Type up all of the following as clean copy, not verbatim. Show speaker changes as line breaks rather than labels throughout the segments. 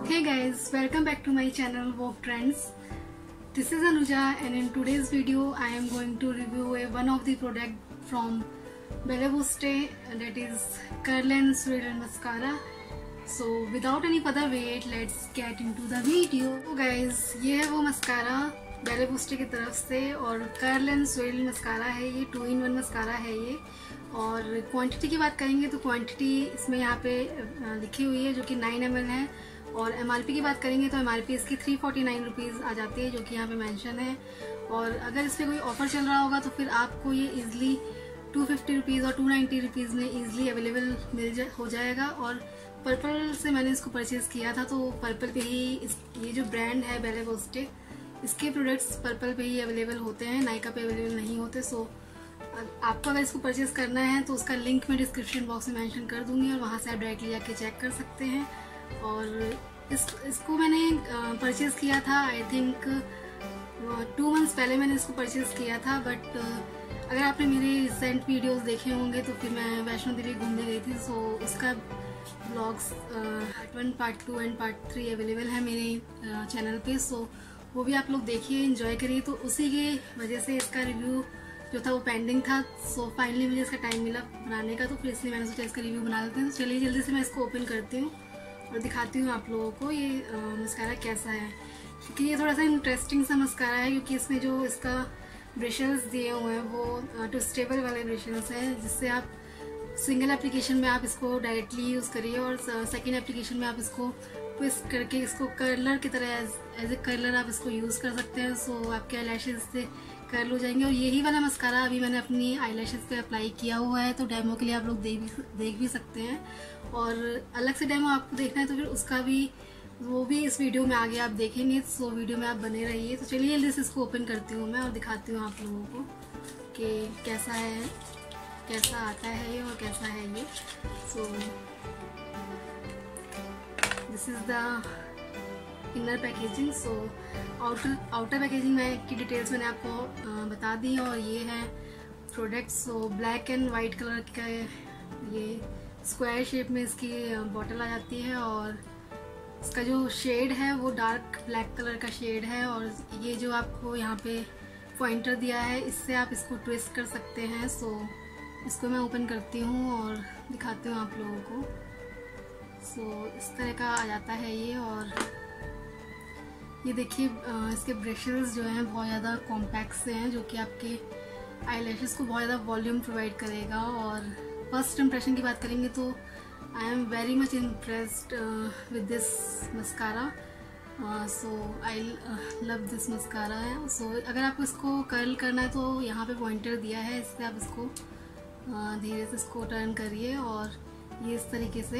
Hey guys, welcome back to my channel voguetrends. This is Anuja and in today's video I am going to review one of the product from bellavoste, that is Curl and Swirl Mascara. So without any further wait, let's get into the video. So guys, ये है वो mascara bellavoste की तरफ से और Curl and Swirl mascara है, ये 2-in-1 mascara है ये। और क्वांटिटी की बात करेंगे तो क्वांटिटी इसमें यहाँ पे लिखी हुई है जो कि 9 ml है। और MRP की बात करेंगे तो MRP इसकी 349 रुपीज़ आ जाती है जो कि यहाँ पे मेंशन है। और अगर इस पर कोई ऑफर चल रहा होगा तो फिर आपको ये इजीली 250 रुपीज़ और 290 रुपीज़ में इजीली अवेलेबल हो जाएगा। और पर्पल से मैंने इसको परचेज़ किया था, तो पर्पल पे ही ये जो ब्रांड है बेलेवोस्टे, इसके प्रोडक्ट्स पर्पल पे ही अवेलेबल होते हैं, नायका पे अवेलेबल नहीं होते। सो आपको अगर इसको परचेज़ करना है तो उसका लिंक मैं डिस्क्रिप्शन बॉक्स में मेंशन कर दूंगी और वहाँ से आप डायरेक्टली जाके चेक कर सकते हैं। और इसको मैंने परचेज़ किया था आई थिंक 2 मंथ्स पहले मैंने इसको परचेज़ किया था। बट अगर आपने मेरे रिसेंट वीडियोस देखे होंगे तो फिर मैं वैष्णो देवी घूमने गई थी, सो उसका vlogs part 1, part 2 and part 3 available है मेरे चैनल पे। सो वो भी आप लोग देखिए, एंजॉय करिए। तो उसी की वजह से इसका रिव्यू जो था वो पेंडिंग था। सो फाइनली मुझे इसका टाइम मिला बनाने का, तो फिर इसलिए मैंने सोचा इसका रिव्यू बना लेते हैं। तो चलिए जल्दी से मैं इसको ओपन करती हूँ और दिखाती हूँ आप लोगों को ये मस्कारा कैसा है। क्योंकि ये थोड़ा सा इंटरेस्टिंग सा मस्कारा है, क्योंकि इसमें जो इसका ब्रशेस दिए हुए हैं वो ट्विस्टेबल वाले ब्रशेस हैं, जिससे आप सिंगल एप्लीकेशन में आप इसको डायरेक्टली यूज़ करिए और सेकेंड एप्लीकेशन में आप इसको ट्विस्ट करके इसको कर्लर की तरह एज ए कर्लर आप इसको यूज़ कर सकते हैं। सो आपके आईलैशेस से कर्ल हो जाएंगे। और यही वाला मस्कारा अभी मैंने अपनी आईलैशेस पे अप्लाई किया हुआ है, तो डेमो के लिए आप लोग देख भी सकते हैं। और अलग से डेमो आपको देखना है तो फिर उसका भी वो भी इस वीडियो में आगे आप देखेंगे, सो वीडियो में आप बने रहिए। तो चलिए जल्दी से इसको ओपन करती हूँ मैं और दिखाती हूँ आप लोगों को कि कैसा है, कैसा आता है ये और कैसा है ये। So this is the inner packaging. So outer packaging में की डिटेल्स मैंने आपको बता दी। और ये है product. So black and white colour का ये स्क्वायर शेप में इसकी बॉटल आ जाती है और इसका जो शेड है वो डार्क ब्लैक कलर का शेड है। और ये जो आपको यहाँ पे पॉइंटर दिया है, इससे आप इसको ट्विस्ट कर सकते हैं। सो इसको मैं ओपन करती हूँ और दिखाती हूँ आप लोगों को। सो इस तरह का आ जाता है ये। और ये देखिए इसके ब्रशेस जो हैं बहुत ज़्यादा कॉम्पैक्ट से हैं, जो कि आपके आईलैशेस को बहुत ज़्यादा वॉल्यूम प्रोवाइड करेगा। और फर्स्ट इम्प्रेशन की बात करेंगे तो I am very much impressed with this mascara. So I love this mascara है। सो अगर आपको इसको कर्ल करना है तो यहाँ पे पॉइंटर दिया है, इससे आप इसको धीरे से इसको टर्न करिए और ये इस तरीके से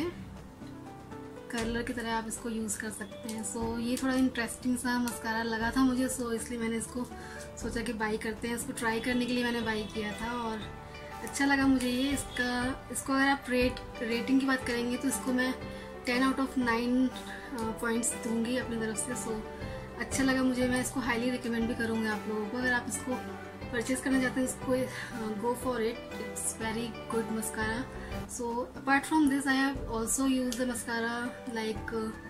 कर्लर की तरह आप इसको यूज़ कर सकते हैं। सो ये थोड़ा इंटरेस्टिंग सा मस्कारा लगा था मुझे, सो इसलिए मैंने इसको सोचा कि बाई करते हैं। इसको ट्राई करने के लिए मैंने बाई किया था और अच्छा लगा मुझे ये। इसको अगर आप रेटिंग की बात करेंगे तो इसको मैं 10 आउट ऑफ 9 पॉइंट्स दूंगी अपनी तरफ से। सो अच्छा लगा मुझे, मैं इसको हाईली रिकमेंड भी करूँगी आप लोगों को। अगर आप इसको परचेज करना चाहते हैं इसको go for it, it's very good mascara. So apart from this I have also use the mascara like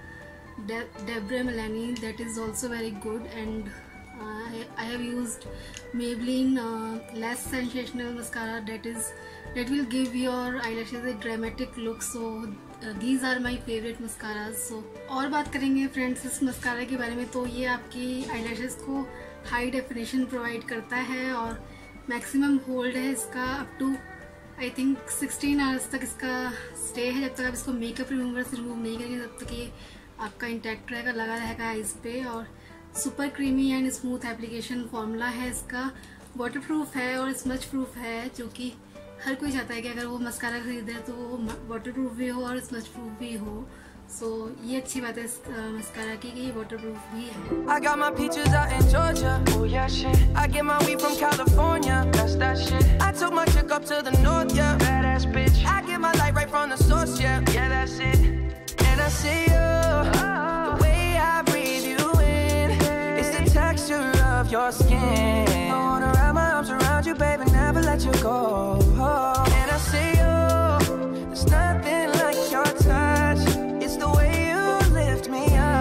Debre Melanie, that is also very good. And I have used Maybelline less sensational mascara that will give your eyelashes a dramatic look. So these are my favorite mascaras. So और बात करेंगे friends इस mascara के बारे में, तो ये आपकी eyelashes को हाई डेफिनेशन प्रोवाइड करता है और मैक्सिमम होल्ड है इसका up to I think 16 hours तक इसका स्टे है। जब तक आप इसको मेकअप रिमूवर से रिमूव नहीं करेंगे तब तक ये आपका इंटैक्ट रहेगा, लगा रहेगा आइज पे। और super creamy and smooth application formula है इसका, वाटरप्रूफ है और स्मजप्रूफ है, जो कि हर कोई चाहता है कि अगर वो मस्कारा खरीदे तो वो वाटरप्रूफ भी हो और स्मजप्रूफ भी हो। सो ये अच्छी बात है इस मस्कारा की कि ये वाटरप्रूफ भी है। I got my peaches out in Georgia. Oh yeah shit. I get my weed from California. That's that shit. I took my chick up to the north, yeah. Badass bitch. I get my light right from the source, yeah. Yeah, that's it. And I see you. The way I breathe you in. It's the texture of your skin. I wanna wrap my arms around you, baby, never let you go. And I see you. There's nothing like your touch. It's the way you lift me up.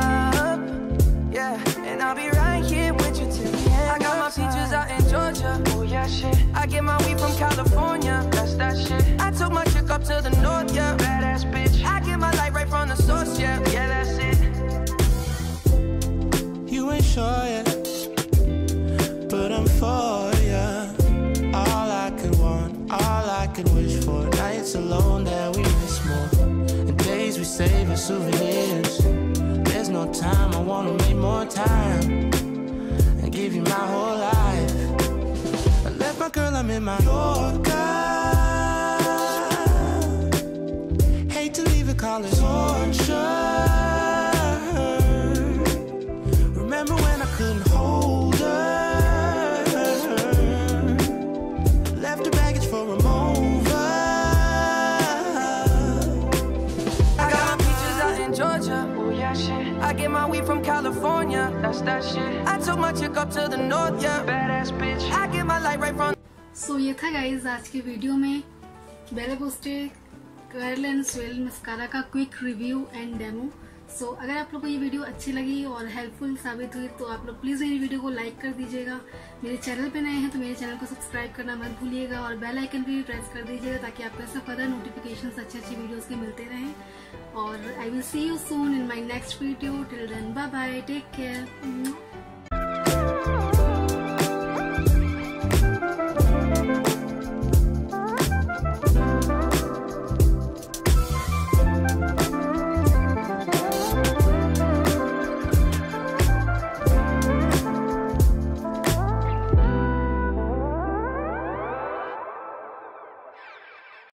I can wish for. Nights alone that we miss more, and days we save as souvenirs. There's no time, I wanna make more time and give you my whole life. I left my girl, I'm in my Yorker. Hate to leave it, call it torture. Remember when I couldn't hold her? Left her baggage for a mover.
I got peaches out in Georgia. Oh yeah, shit. I get my weed from California. That's that shit. I took my chick up to the north, yeah. Badass bitch. I get my light right from.
So ये था guys आज की video में बेलवोस्टे curl and swell mascara का quick review and demo. So अगर आप लोग को ये वीडियो अच्छी लगी और हेल्पफुल साबित हुई तो आप लोग प्लीज़ मेरी वीडियो को लाइक कर दीजिएगा। मेरे चैनल पे नए हैं तो मेरे चैनल को सब्सक्राइब करना मत भूलिएगा और बेल आइकन भी प्रेस कर दीजिएगा ताकि आपको ऐसा फर्दर नोटिफिकेशंस अच्छी वीडियोस के मिलते रहें। और I will see you soon in my next video. Till then bye bye, take care.